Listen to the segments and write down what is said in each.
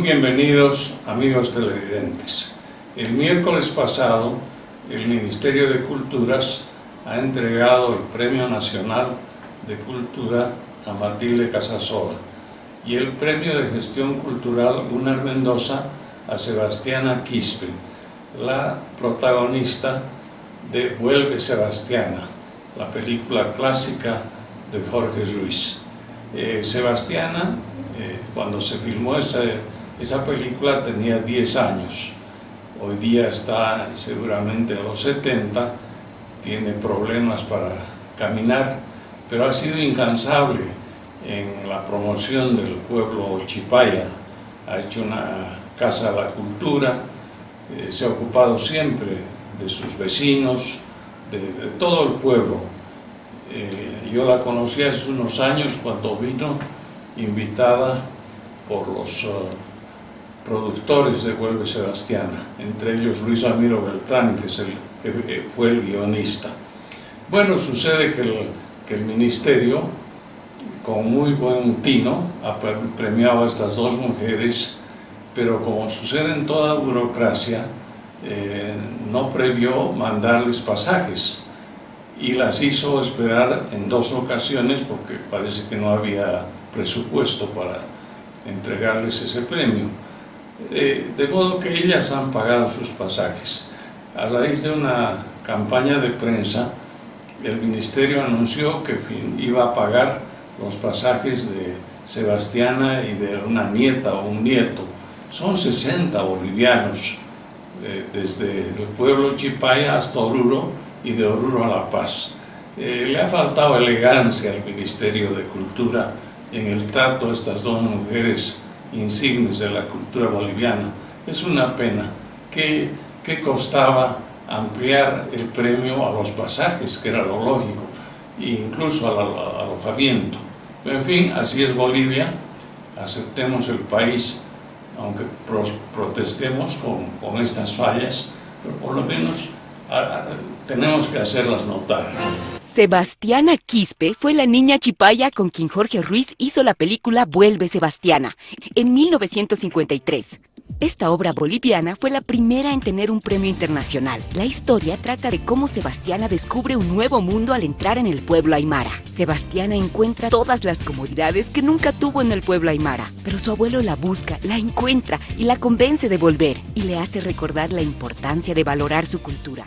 bienvenidos, amigos televidentes. El miércoles pasado, el Ministerio de Culturas ha entregado el Premio Nacional de Cultura a Matilde Casasola y el Premio de Gestión Cultural Gunnar Mendoza a Sebastiana Quispe, la protagonista de Vuelve Sebastiana, la película clásica de Jorge Ruiz. Sebastiana, cuando se filmó esa película, tenía 10 años. Hoy día está seguramente en los 70, tiene problemas para caminar, pero ha sido incansable en la promoción del pueblo chipaya. Ha hecho una casa de la cultura, se ha ocupado siempre de sus vecinos, de todo el pueblo. Yo la conocí hace unos años cuando vino invitada por los productores de Vuelve Sebastiana, entre ellos Luis Ramiro Beltrán, que fue el guionista. Bueno, sucede que el ministerio, con muy buen tino, ha premiado a estas dos mujeres, pero como sucede en toda burocracia, no previó mandarles pasajes y las hizo esperar en 2 ocasiones porque parece que no había presupuesto para entregarles ese premio. De modo que ellas han pagado sus pasajes. A raíz de una campaña de prensa, el ministerio anunció que iba a pagar los pasajes de Sebastiana y de una nieta o un nieto. Son 60 bolivianos, desde el pueblo Chipaya hasta Oruro y de Oruro a La Paz. Le ha faltado elegancia al Ministerio de Cultura en el trato a estas dos mujeres insignes de la cultura boliviana. Es una pena. ¿Qué costaba ampliar el premio a los pasajes, que era lo lógico, e incluso al alojamiento? En fin, así es Bolivia. Aceptemos el país, aunque protestemos con estas fallas, pero por lo menos tenemos que hacerlas notar. Sebastiana Quispe fue la niña chipaya con quien Jorge Ruiz hizo la película Vuelve Sebastiana, en 1953. Esta obra boliviana fue la primera en tener un premio internacional. La historia trata de cómo Sebastiana descubre un nuevo mundo al entrar en el pueblo aymara. Sebastiana encuentra todas las comodidades que nunca tuvo en el pueblo aymara, pero su abuelo la busca, la encuentra y la convence de volver, y le hace recordar la importancia de valorar su cultura.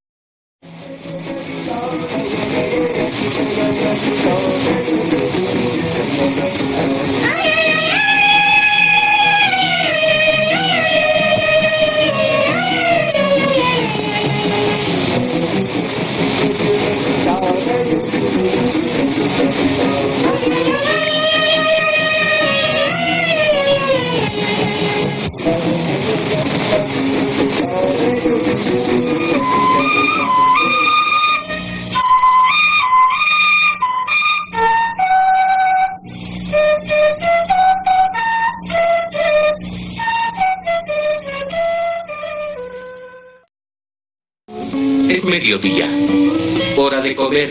Es mediodía, hora de comer.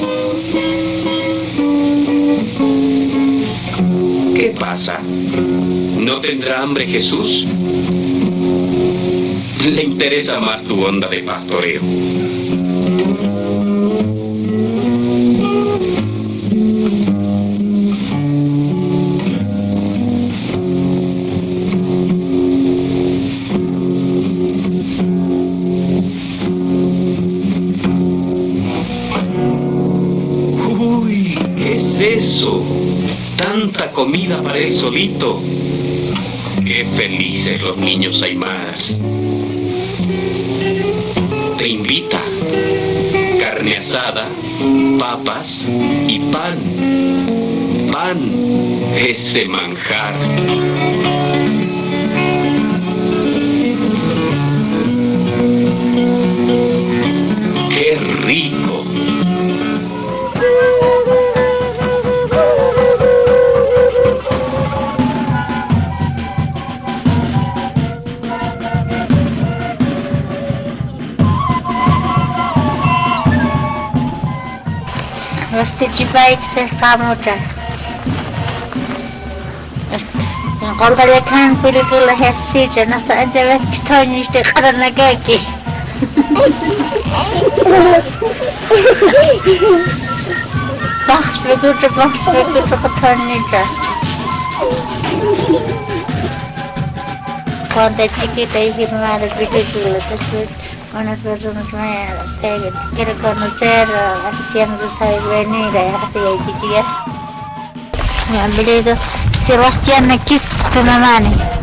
¿Qué pasa? ¿No tendrá hambre Jesús? Le interesa más tu onda de pastoreo. Eso, tanta comida para él solito. Qué felices los niños aymaras. Te invita carne asada, papas y pan. Pan, ese manjar. Qué rico. Este chipay que se escamotra. Qoldalya kan película hesija nasta anjavet ktonishte qaranagaki. Box recruiter qatanija. Cuando chiquita y filmar la película, después unas personas me quieren conocer, siempre sabe venir, así hay que llegar. Me han venido Sebastián Quispe, tu mamá.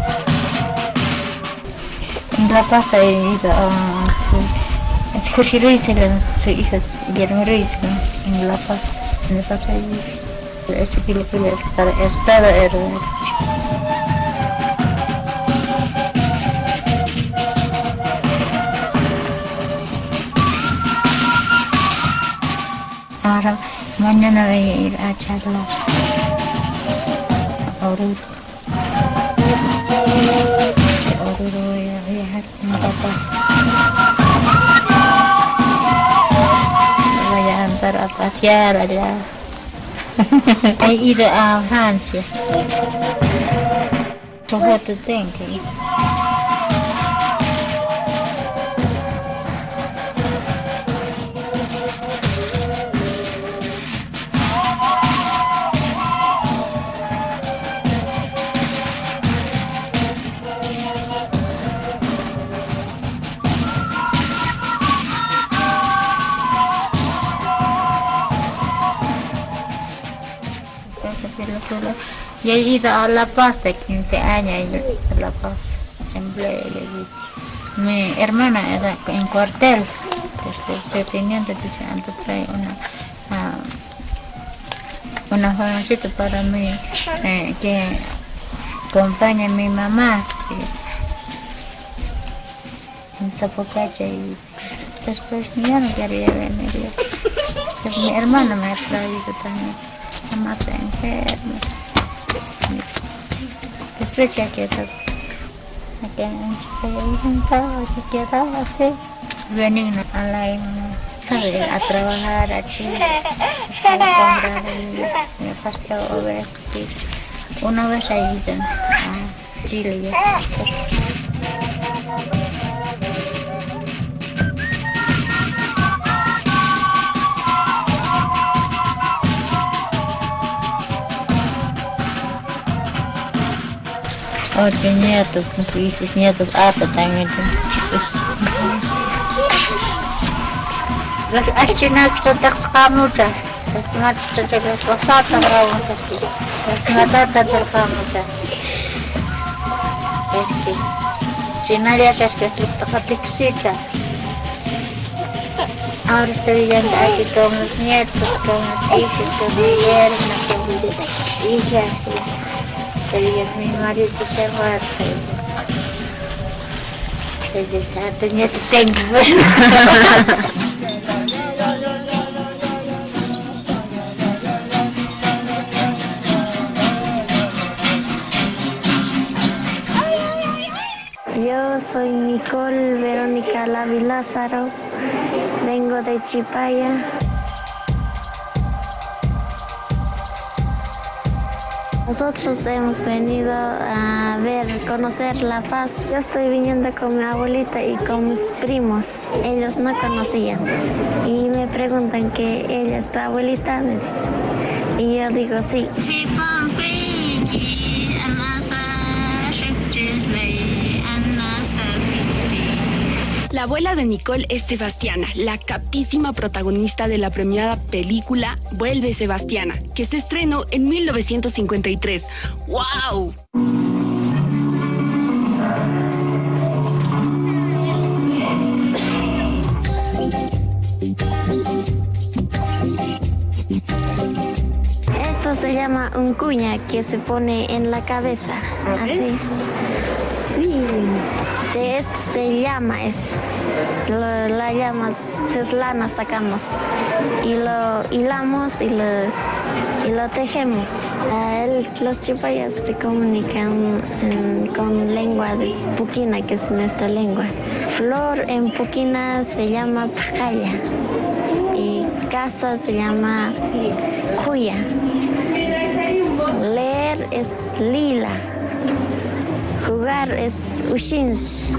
En La Paz he ido a Jorge Ruiz, su hija Guillermo Ruiz, en La Paz. En La Paz he ido. Esa película para Estado era ahora mañana voy a ir a charlar a Oruro. De Oruro voy a viajar con mis papás. Voy a andar a pasear allá. He ido a Francia. Soporte tengo que ir. Yo he ido a La Paz de 15 años, a La Paz, en Bled. Mi hermana era en cuartel, después el teniente dice, antes trae una jovencita para mí que acompaña a mi mamá en Zapocacha y después ya no quería venir. Pues mi hermana me ha traído también, mamá está enferma. Después ya quedó aquí en Chile, que quedaba así. Venir a la a trabajar a Chile, a comprar mi pastel ovejas. Una vez he ido a Chile ya. Ocho nietos, mis nietos, harta también. Las achinas que te escamucha, las matas que te pasatan, las matatas que escamucha. Es que, si nadie es que te exita. Ahora estoy viviendo aquí con los nietos, con los hijos, con mi yerna, con mi hija. Mi marido se muerto. Tenía que tengo. Yo soy Nicole Verónica Lavi Lázaro, vengo de Chipaya. Nosotros hemos venido a conocer La Paz. Yo estoy viniendo con mi abuelita y con mis primos. Ellos no conocían. Y me preguntan que ella es tu abuelita, me dice. Y yo digo sí. La abuela de Nicole es Sebastiana, la capísima protagonista de la premiada película Vuelve Sebastiana, que se estrenó en 1953. ¡Wow! Esto se llama un cuña que se pone en la cabeza, así. De esto de llama es, la llama, es lana sacamos y lo hilamos y lo tejemos. Los chipayas se comunican con lengua de Puquina, que es nuestra lengua. Flor en Puquina se llama pacaya y casa se llama cuya. Leer es lila. jugar es Ushins.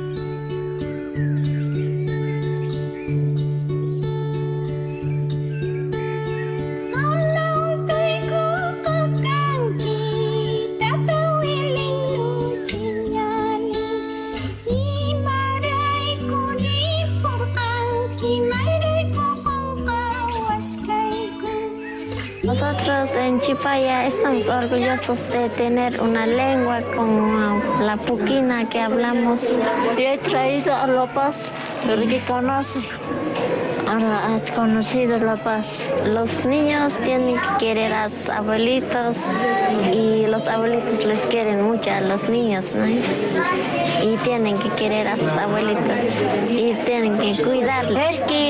Nosotros en Chipaya estamos orgullosos de tener una lengua como la puquina que hablamos. Yo he traído a La Paz, pero que conoce. Ahora has conocido La Paz. Los niños tienen que querer a sus abuelitos y los abuelitos les quieren mucho a los niños, ¿no? Y tienen que querer a sus abuelitos y tienen que cuidarlos.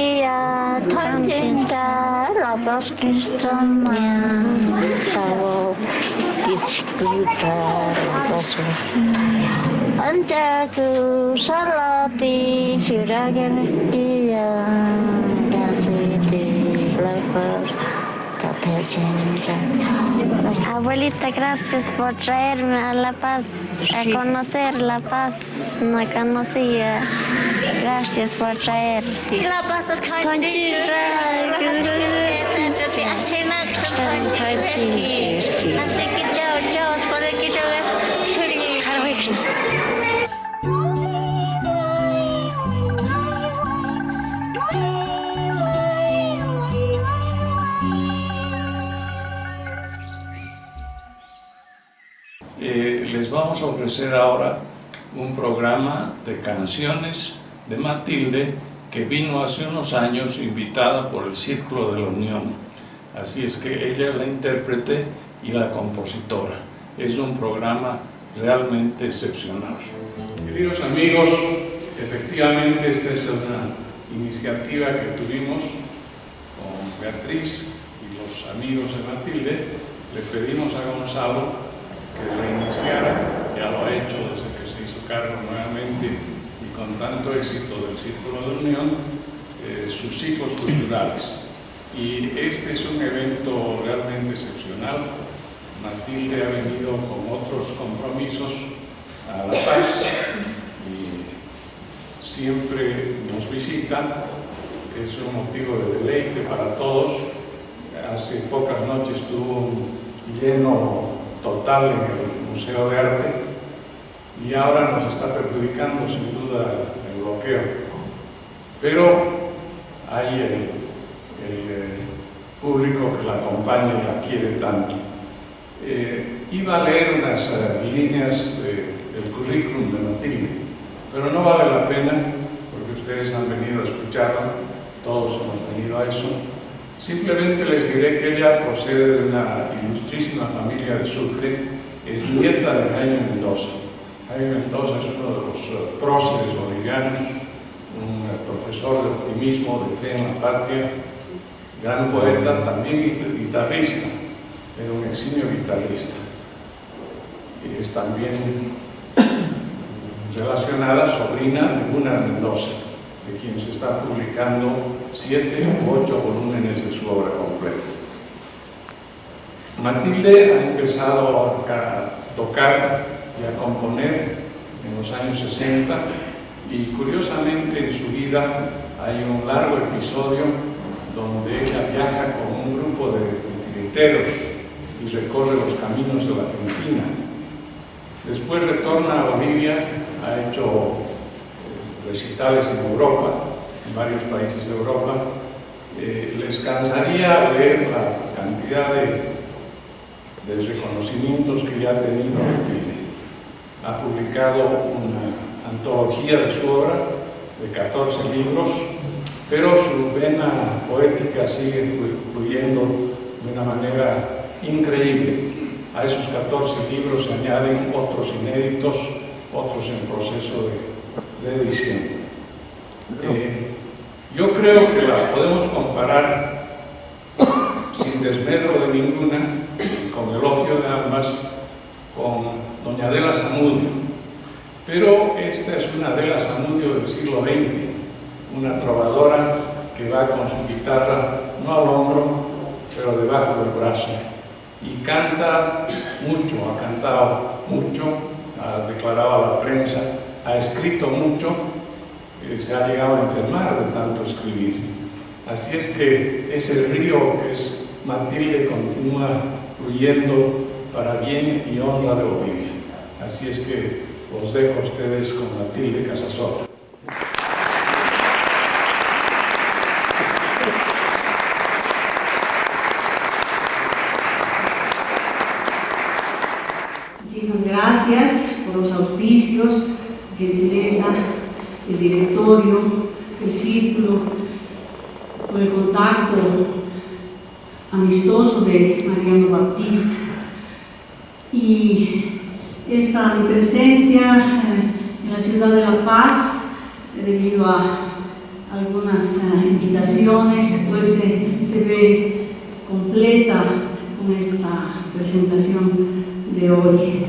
La Paz que extraña, todo disfrutar Anjaku salati siragan dia kasih lepas Abuelita, gracias por traerme a La Paz, a conocer La Paz. No conocía. Gracias por traer. La Paz es Les vamos a ofrecer ahora un programa de canciones de Matilde que vino hace unos años invitada por el Círculo de la Unión. Así es que ella es la intérprete y la compositora. Es un programa realmente excepcional. Queridos amigos, efectivamente esta es una iniciativa que tuvimos con Beatriz y los amigos de Matilde. Le pedimos a Gonzalo que reiniciara, ya lo ha hecho desde que se hizo cargo nuevamente y con tanto éxito del Círculo de Unión, sus ciclos culturales. Y este es un evento realmente excepcional. Matilde ha venido con otros compromisos a La Paz y siempre nos visita. Es un motivo de deleite para todos. Hace pocas noches tuvo un lleno total en el Museo de Arte y ahora nos está perjudicando sin duda el bloqueo, pero hay el público que la acompaña y la quiere tanto. Iba a leer unas líneas del currículum de Matilde, pero no vale la pena porque ustedes han venido a escucharla, todos hemos venido a eso. Simplemente les diré que ella procede de una ilustrísima familia de Sucre, es nieta de Jaime Mendoza. Jaime Mendoza es uno de los próceres bolivianos, un profesor de optimismo, de fe en la patria, gran poeta, también guitarrista, era un eximio guitarrista. Y es también relacionada, sobrina de Gunnar Mendoza, de quien se está publicando 7 u 8 volúmenes de su obra completa. Matilde ha empezado a tocar y a componer en los años 60 y curiosamente en su vida hay un largo episodio donde ella viaja con un grupo de titiriteros y recorre los caminos de la Argentina. Después retorna a Bolivia, ha hecho recitales en Europa, en varios países de Europa. Les cansaría leer la cantidad de reconocimientos que ya ha tenido. Ha publicado una antología de su obra de 14 libros, pero su vena poética sigue fluyendo de una manera increíble. A esos 14 libros se añaden otros inéditos, otros en proceso de edición. Yo creo que la podemos comparar sin desmedro de ninguna, con elogio de ambas, con doña Adela Zamudio. Pero esta es una Adela Zamudio del siglo XX, una trovadora que va con su guitarra, no al hombro, pero debajo del brazo, y canta mucho, ha cantado mucho, ha declarado a la prensa, ha escrito mucho, se ha llegado a enfermar de tanto escribir. Así es que ese río que es Matilde continúa fluyendo para bien y honra de Bolivia. Así es que os dejo a ustedes con Matilde Casasola. Muchísimas gracias por los auspicios, gentileza, el directorio, el círculo, por el contacto amistoso de Mariano Baptista. Y esta mi presencia en la ciudad de La Paz, debido a algunas invitaciones, pues se ve completa con esta presentación de hoy.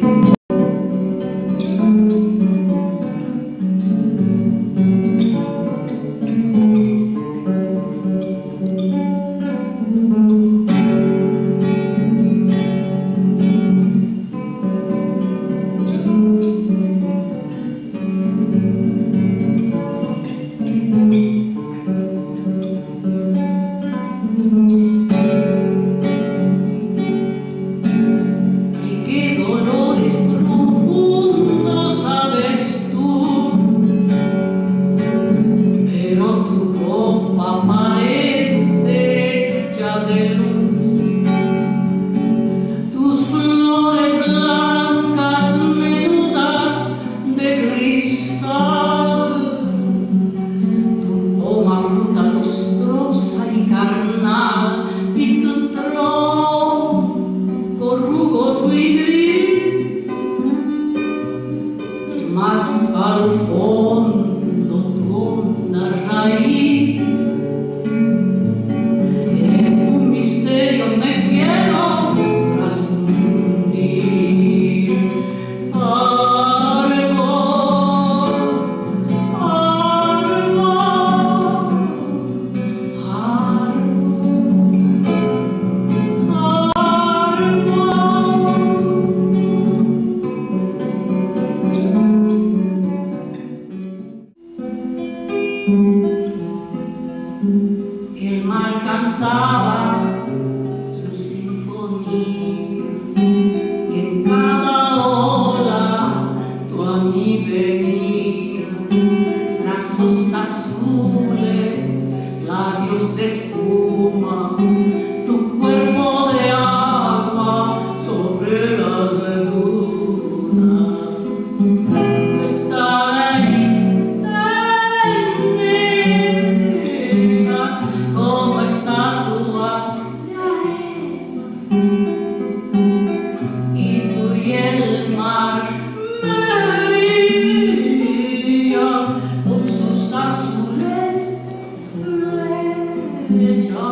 Chao.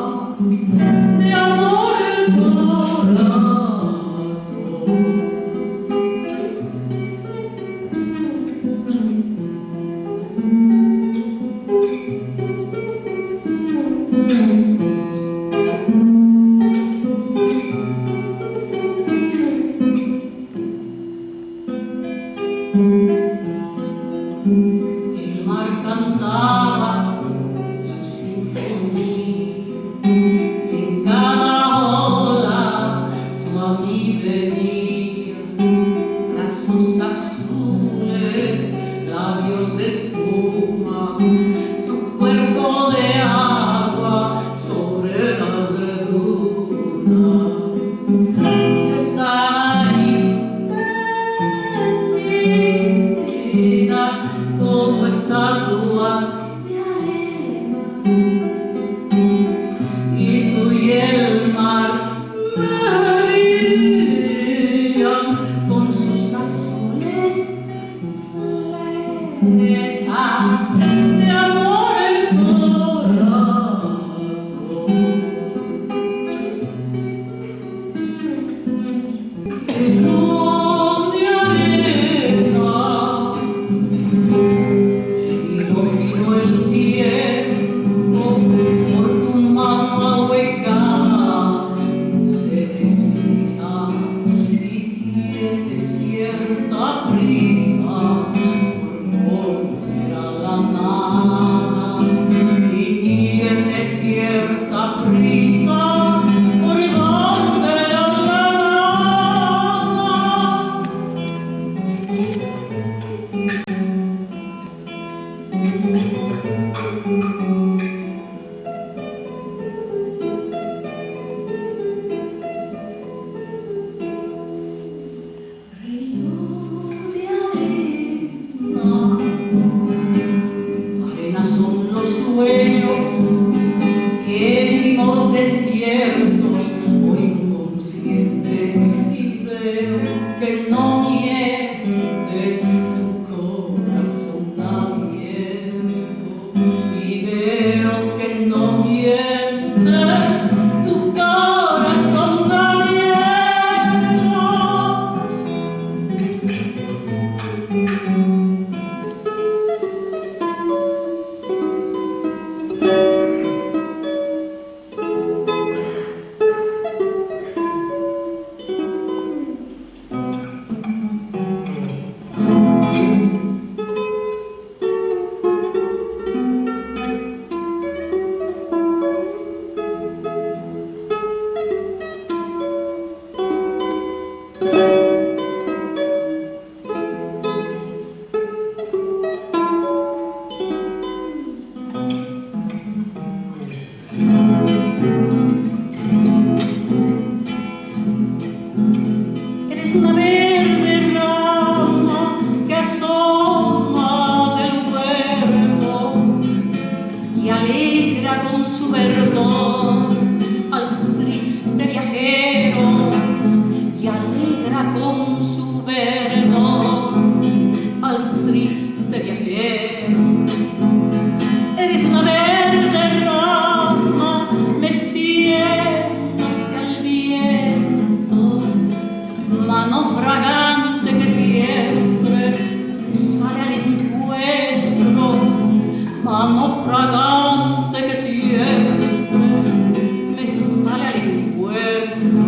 alegra con su verdor al triste viajero y alegra con su verdor al triste viajero. Eres una verde rama meciéndose al viento, mano fragante que siempre te sale al encuentro, mano fragante que siempre me sale al encuentro.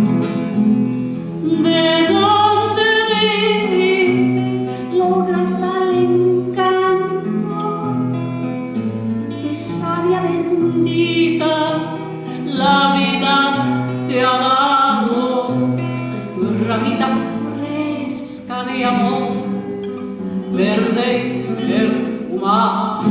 ¿De dónde logras tal encanto? Que sabia bendita la vida te ha dado, ramita fresca de amor, verde y perfumada.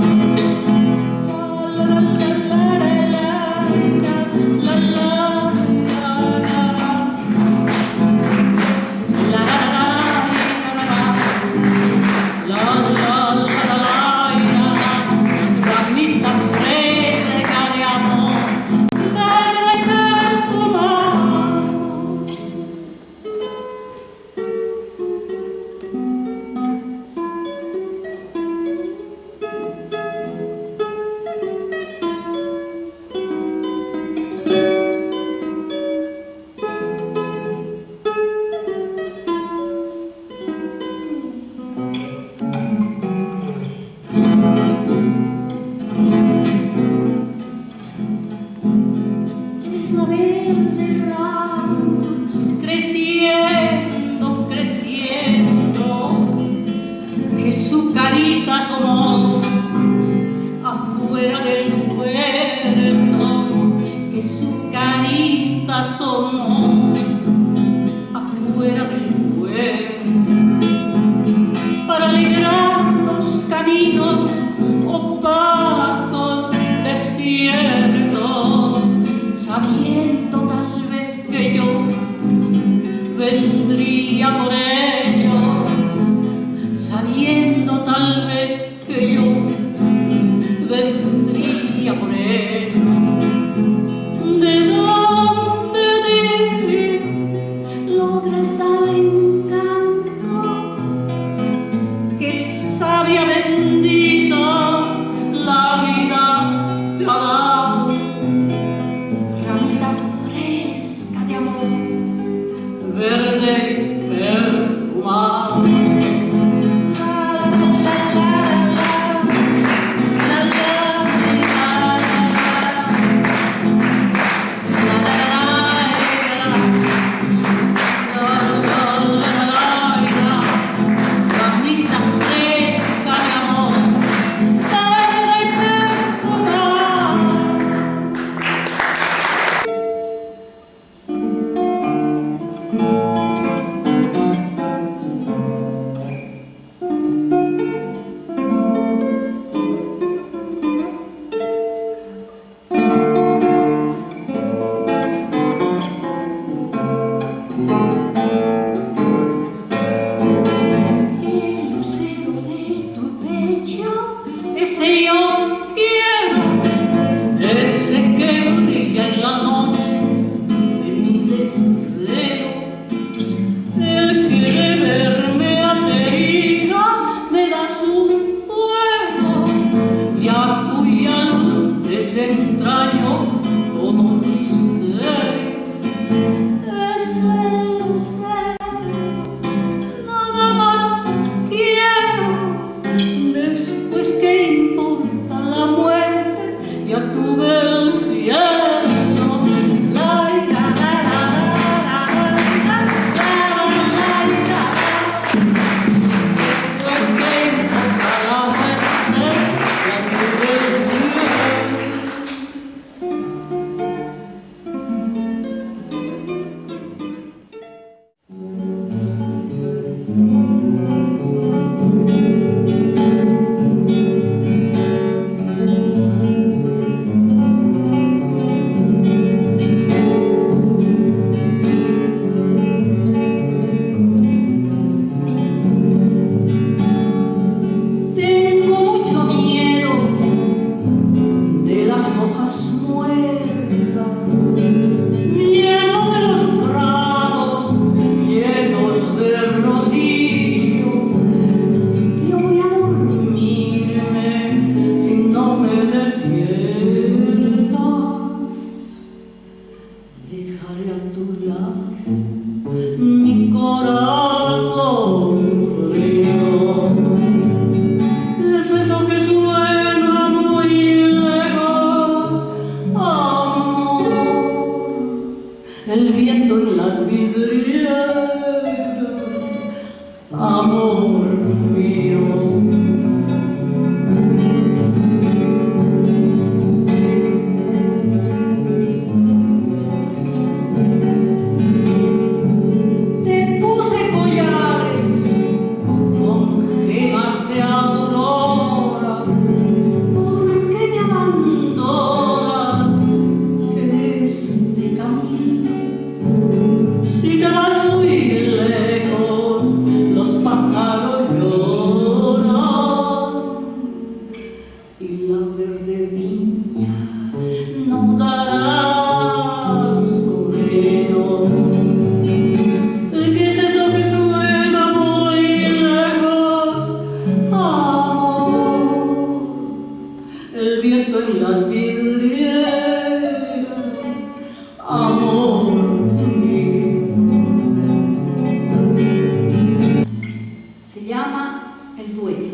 verde viña no dará solero. ¿Qué es eso que suena muy lejos? Amor, el viento en las vidrieras, amor mío. Se llama El Dueño.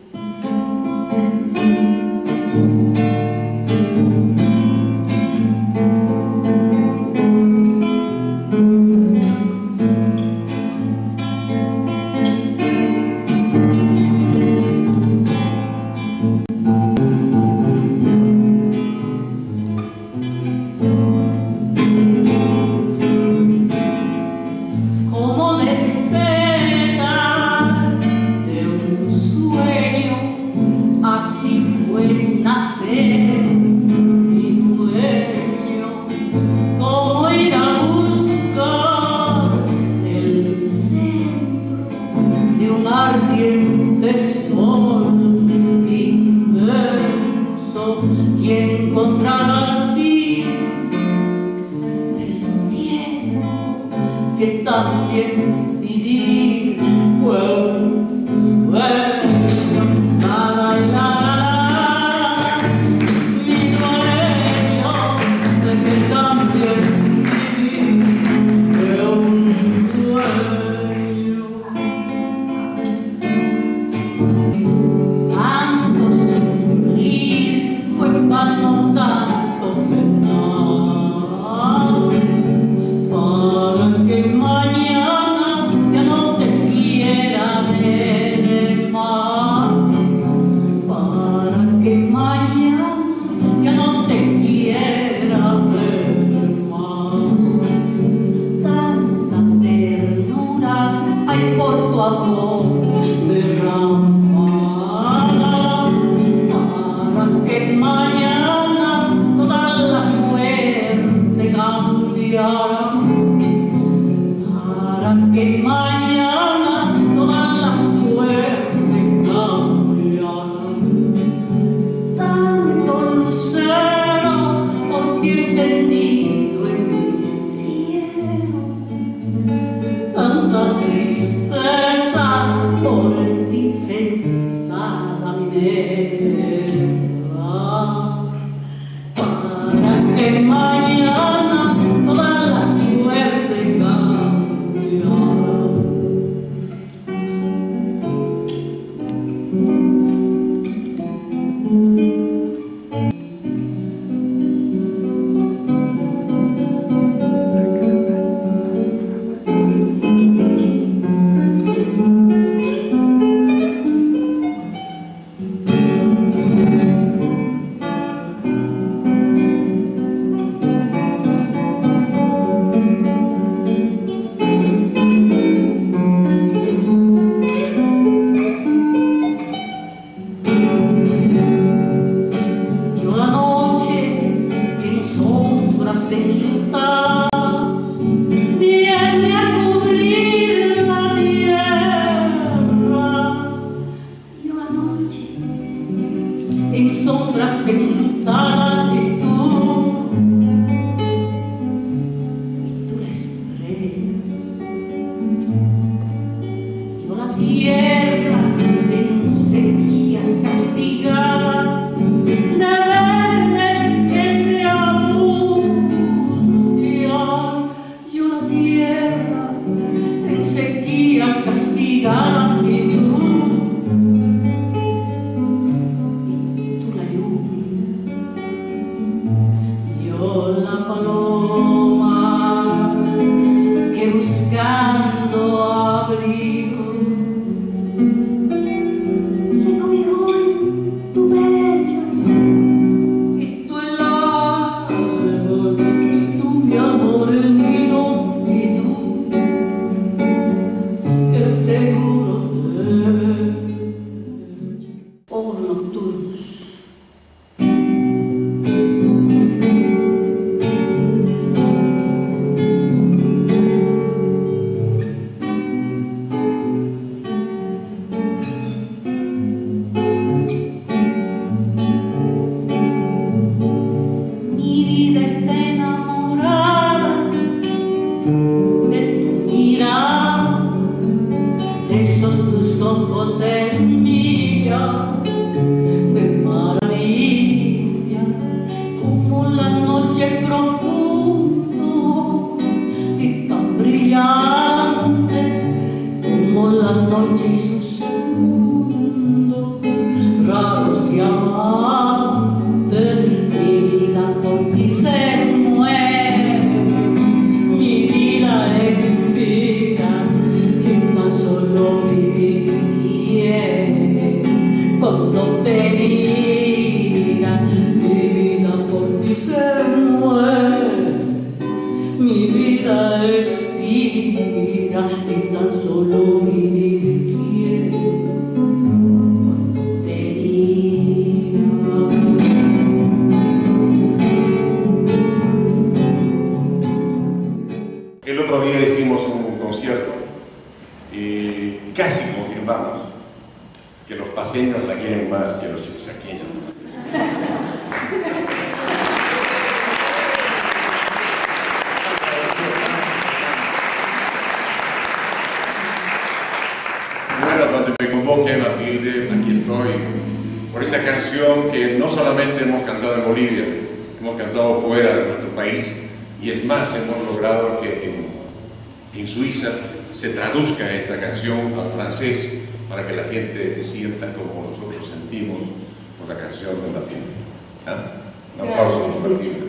Como despertar de un sueño, así fue nacer mi dueño. Como ir a buscar el centro de un ardiente sol inmenso y encontrar al fin el tiempo que también viví. Fue la la la la, mi dueño, de que también viví. Fue un sueño. Tanto sufrir fue para no tanto penar, para que mañana ya no te quiera ver más, para que mañana ya no te quiera ver más. Tanta ternura hay por tu amor derramada, para que mañana toda la suerte cambiara, para que mañana toda la suerte cambiara. Tanto lucero por ti he sentido en mi cielo, tanta tristeza por ti sentada mi desva, para que mañana toda la suerte cambiara. Yo la noche que en sombras enlutada viene a cubrir la tierra. Yo la noche en sombras enlutada y tú la estrella. Yo la tierra en sequías castigada, de verdes que se anuncian. Yo la tierra en sequías castigada y tú la lluvia. noche y sus mundos raros diamantes, mi vida por ti se muere, mi vida expira y tan solo vivir quiere. Cuando te digan mi vida por ti se muere, mi vida expira y tan solo vivir quiere. Cuando te digan. El otro día hicimos un concierto y casi confirmamos que los paseños la quieren más que los chuquisaqueños. Bueno, cuando me convoque Matilde, aquí estoy, por esa canción que no solamente hemos cantado en Bolivia, hemos cantado fuera de nuestro país, y es más, hemos logrado que en Suiza se traduzca esta canción al francés para que la gente sienta como nosotros sentimos por la canción de Matilde. ¿Ah? Un aplauso por Matilde.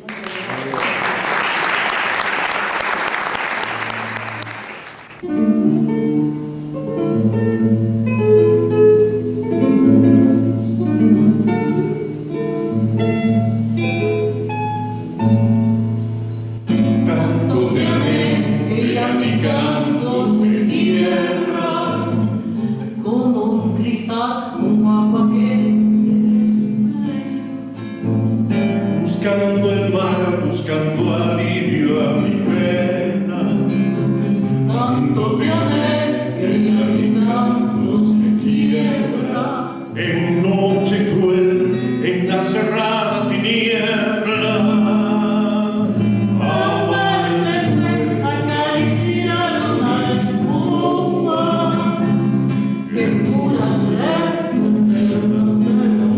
Buscando el mar, buscando alivio a mi pena. Tanto te amé que ya mi canto se quiebra. En noche cruel, en la cerrada tiniebla. Amarte fue acariciar una espuma que jura ser eterna de los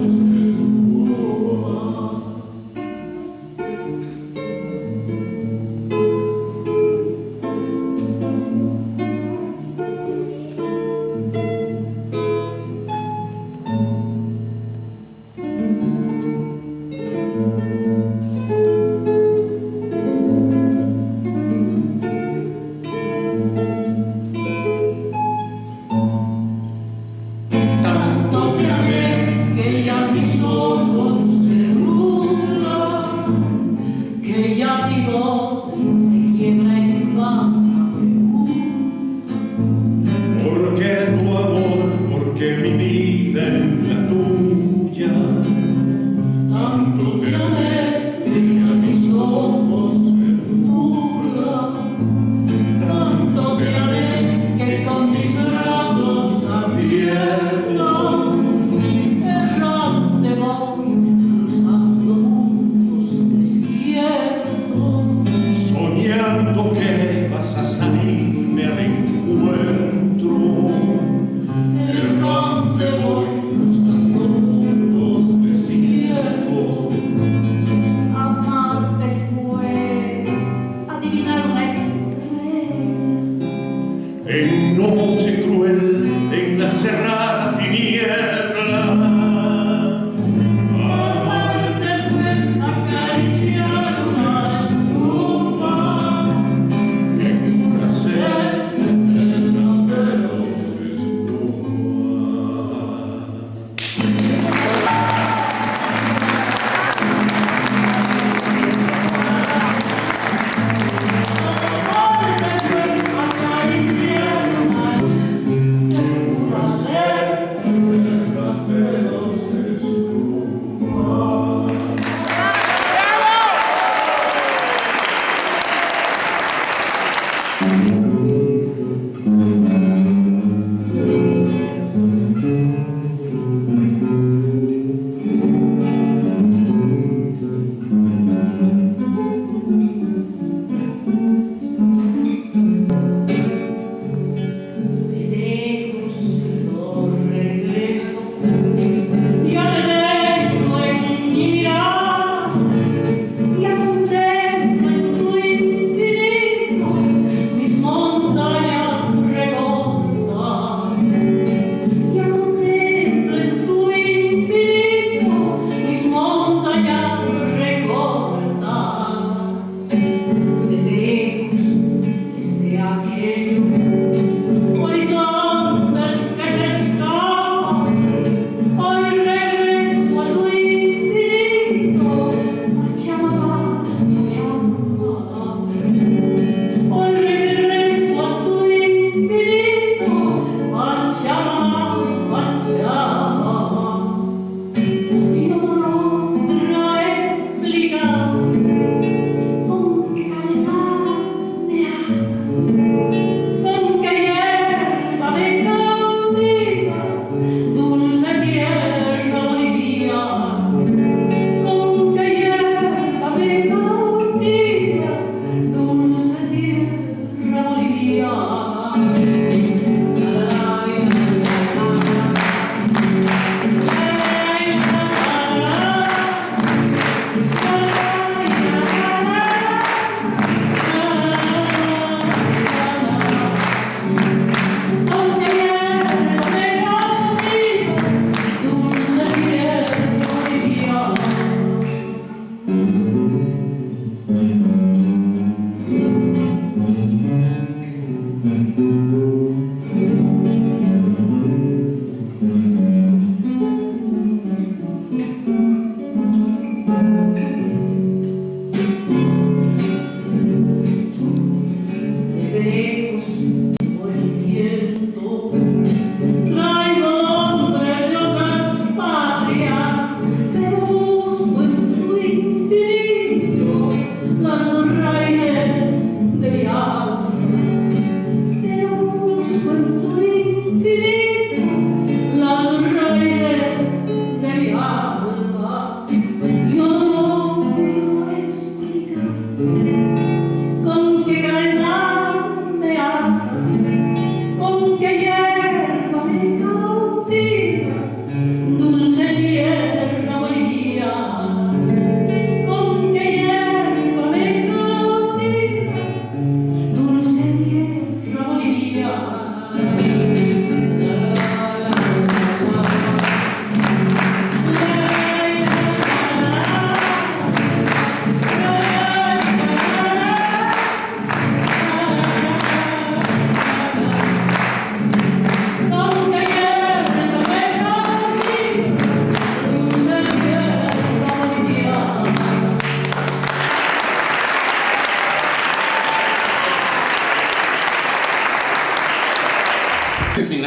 errante voy cruzando mundos desiertos.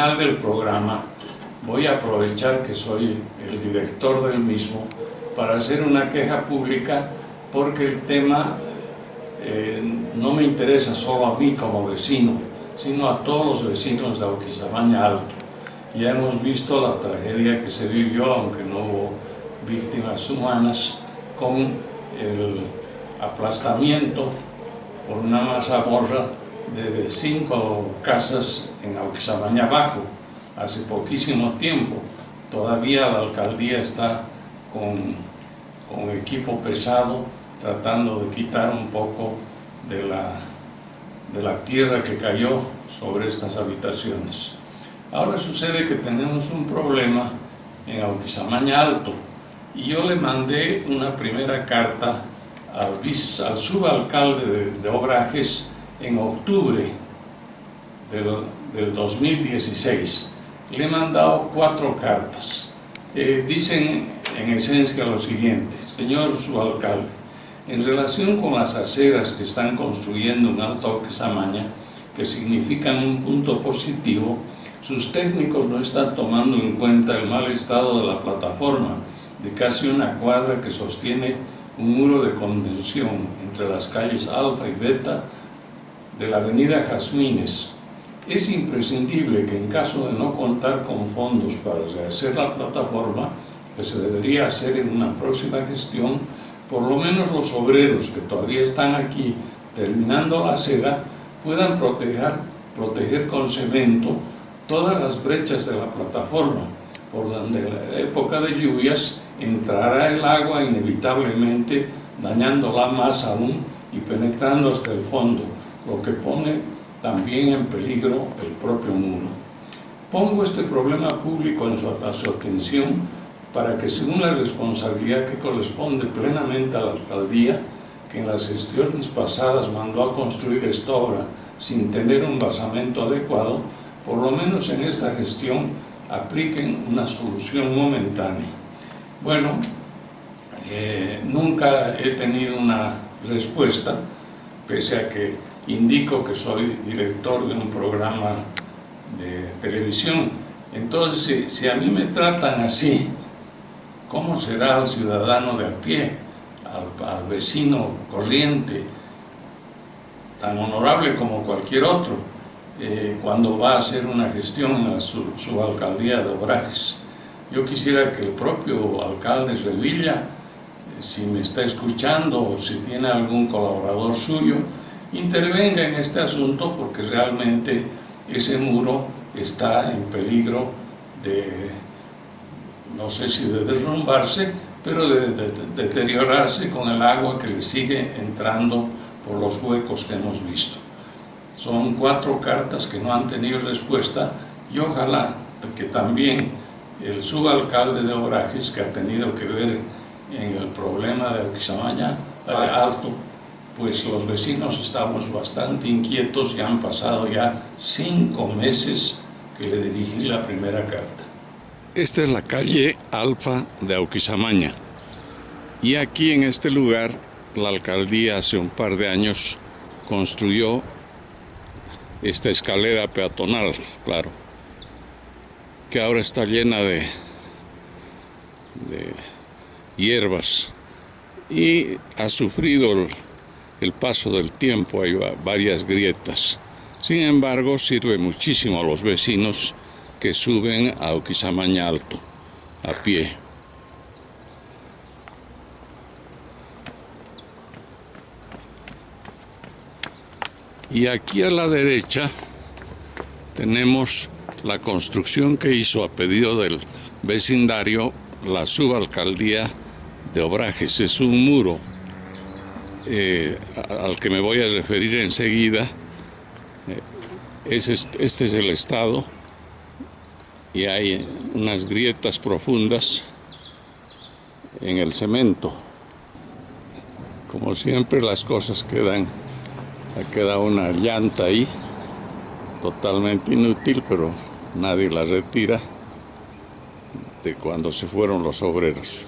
final del programa voy a aprovechar que soy el director del mismo para hacer una queja pública, porque el tema no me interesa solo a mí como vecino, sino a todos los vecinos de Auquisamaña Alto. Ya hemos visto la tragedia que se vivió, aunque no hubo víctimas humanas, con el aplastamiento por una mazamorra de 5 casas en Auquisamaña Bajo, hace poquísimo tiempo. Todavía la alcaldía está con equipo pesado tratando de quitar un poco de la tierra que cayó sobre estas habitaciones. Ahora sucede que tenemos un problema en Auquisamaña Alto, y yo le mandé una primera carta al subalcalde de Obrajes en octubre del 2016. Le he mandado 4 cartas. Dicen en esencia lo siguiente: señor subalcalde, en relación con las aceras que están construyendo en Alto Auquisamaña, que significan un punto positivo, sus técnicos no están tomando en cuenta el mal estado de la plataforma de casi 1 cuadra que sostiene un muro de contención entre las calles Alfa y Beta de la avenida Jazmines. Es imprescindible que, en caso de no contar con fondos para rehacer la plataforma, que se debería hacer en una próxima gestión, por lo menos los obreros que todavía están aquí terminando la acera puedan proteger con cemento todas las brechas de la plataforma, por donde en la época de lluvias entrará el agua inevitablemente, dañándola más aún y penetrando hasta el fondo, lo que pone también en peligro el propio muro. Pongo este problema público a su atención para que, según la responsabilidad que corresponde plenamente a la alcaldía, que en las gestiones pasadas mandó a construir esta obra sin tener un basamento adecuado, por lo menos en esta gestión apliquen una solución momentánea. Bueno, nunca he tenido una respuesta, pese a que indico que soy director de un programa de televisión. Entonces, si a mí me tratan así, ¿cómo será al ciudadano de a pie, al vecino corriente, tan honorable como cualquier otro, cuando va a hacer una gestión en la subalcaldía de Obrajes? Yo quisiera que el propio alcalde Revilla, si me está escuchando o si tiene algún colaborador suyo, intervenga en este asunto, porque realmente ese muro está en peligro de, no sé si de derrumbarse, pero de deteriorarse con el agua que le sigue entrando por los huecos que hemos visto. Son 4 cartas que no han tenido respuesta, y ojalá que también el subalcalde de Obrajes, que ha tenido que ver en el problema de Auquisamaña Alto, pues los vecinos estamos bastante inquietos. Ya han pasado ya 5 meses que le dirigí la primera carta. Esta es la calle Alfa de Auquisamaña, y aquí en este lugar la alcaldía hace un par de años construyó esta escalera peatonal, claro, que ahora está llena de hierbas y ha sufrido el paso del tiempo. Hay varias grietas. Sin embargo, sirve muchísimo a los vecinos que suben a Auquisamaña Alto a pie. Y aquí a la derecha tenemos la construcción que hizo a pedido del vecindario la subalcaldía de Obrajes. Es un muro al que me voy a referir enseguida. Este es el estado, y hay unas grietas profundas en el cemento. Como siempre, las cosas queda una llanta ahí, totalmente inútil, pero nadie la retira, de cuando se fueron los obreros.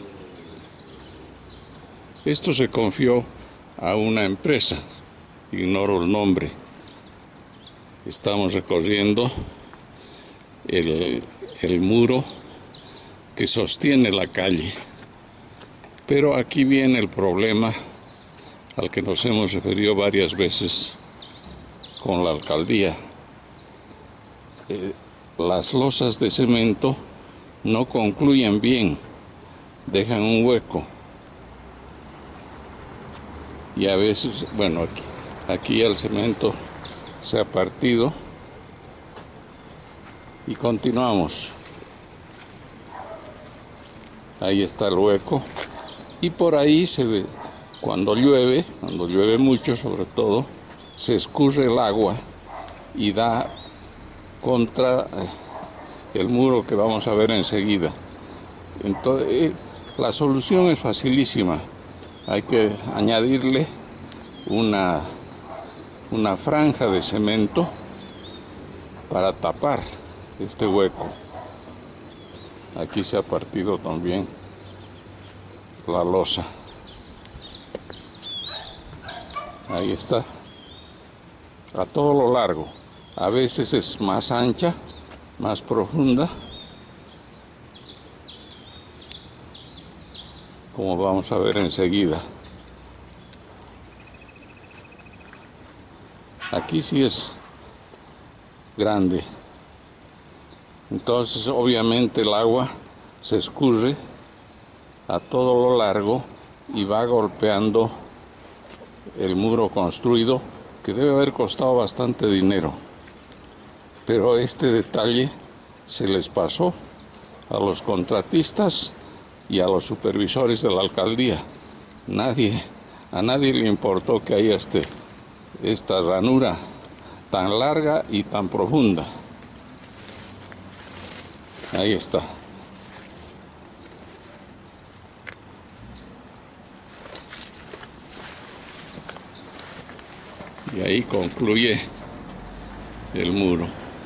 Esto se confió a una empresa, ignoro el nombre. Estamos recorriendo el muro que sostiene la calle. Pero aquí viene el problema al que nos hemos referido varias veces con la alcaldía. Las losas de cemento no concluyen bien, dejan un hueco. Y a veces, bueno, aquí el cemento se ha partido y continuamos. Ahí está el hueco y por ahí se ve, cuando llueve mucho sobre todo, se escurre el agua y da contra el muro que vamos a ver enseguida. Entonces, la solución es facilísima. Hay que añadirle una franja de cemento para tapar este hueco. Aquí se ha partido también la losa. Ahí está, a todo lo largo. A veces es más ancha, más profunda, como vamos a ver enseguida. Aquí sí es grande. Entonces, obviamente, el agua se escurre a todo lo largo y va golpeando el muro construido, que debe haber costado bastante dinero. Pero este detalle se les pasó a los contratistas y a los supervisores de la alcaldía. A nadie le importó que haya esta ranura tan larga y tan profunda. Ahí está. Y ahí concluye el muro.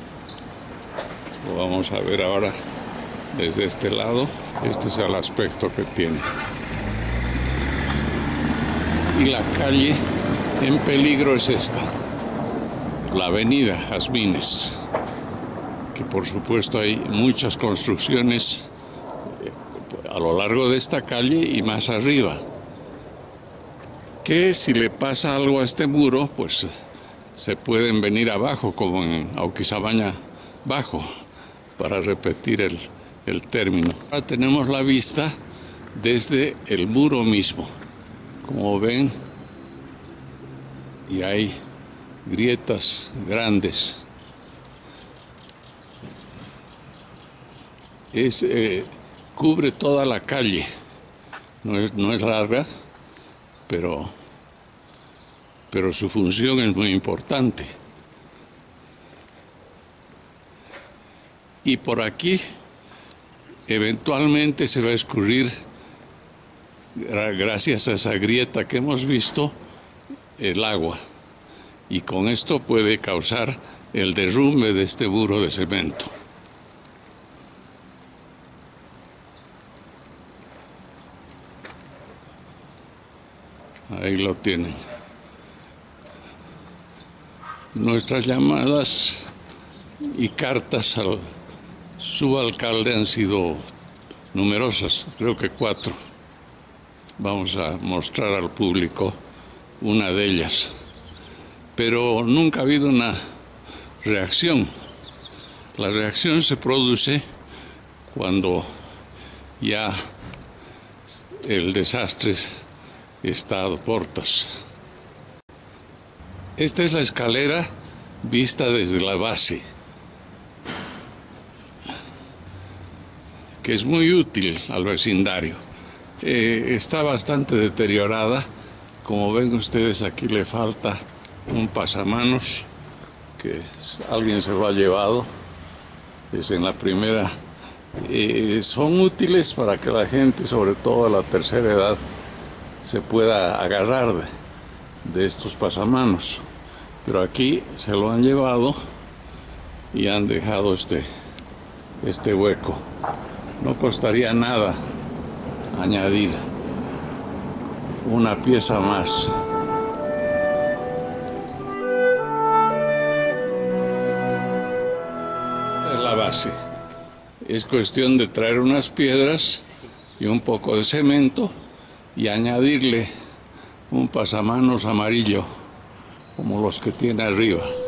Lo vamos a ver ahora desde este lado. Este es el aspecto que tiene. Y la calle en peligro es esta, la avenida Jazmines, que por supuesto hay muchas construcciones a lo largo de esta calle y más arriba, que si le pasa algo a este muro, pues se pueden venir abajo, como en Auquisabaña Bajo, para repetir el término. Ahora tenemos la vista desde el muro mismo, como ven, y hay grietas grandes. Cubre toda la calle, no es larga, pero su función es muy importante. Y por aquí eventualmente se va a escurrir, gracias a esa grieta que hemos visto, el agua. Y con esto puede causar el derrumbe de este muro de cemento. Ahí lo tienen. Nuestras llamadas y cartas al subalcalde han sido numerosas, creo que 4. Vamos a mostrar al público una de ellas. Pero nunca ha habido una reacción. La reacción se produce cuando ya el desastre está a portas. Esta es la escalera vista desde la base, que es muy útil al vecindario. Está bastante deteriorada. Como ven ustedes, aquí le falta un pasamanos, que alguien se lo ha llevado. Es en la primera. Son útiles para que la gente, sobre todo a la tercera edad, se pueda agarrar de estos pasamanos. Pero aquí se lo han llevado y han dejado este hueco. No costaría nada añadir una pieza más. Esta es la base. Es cuestión de traer unas piedras y un poco de cemento y añadirle un pasamanos amarillo, como los que tiene arriba.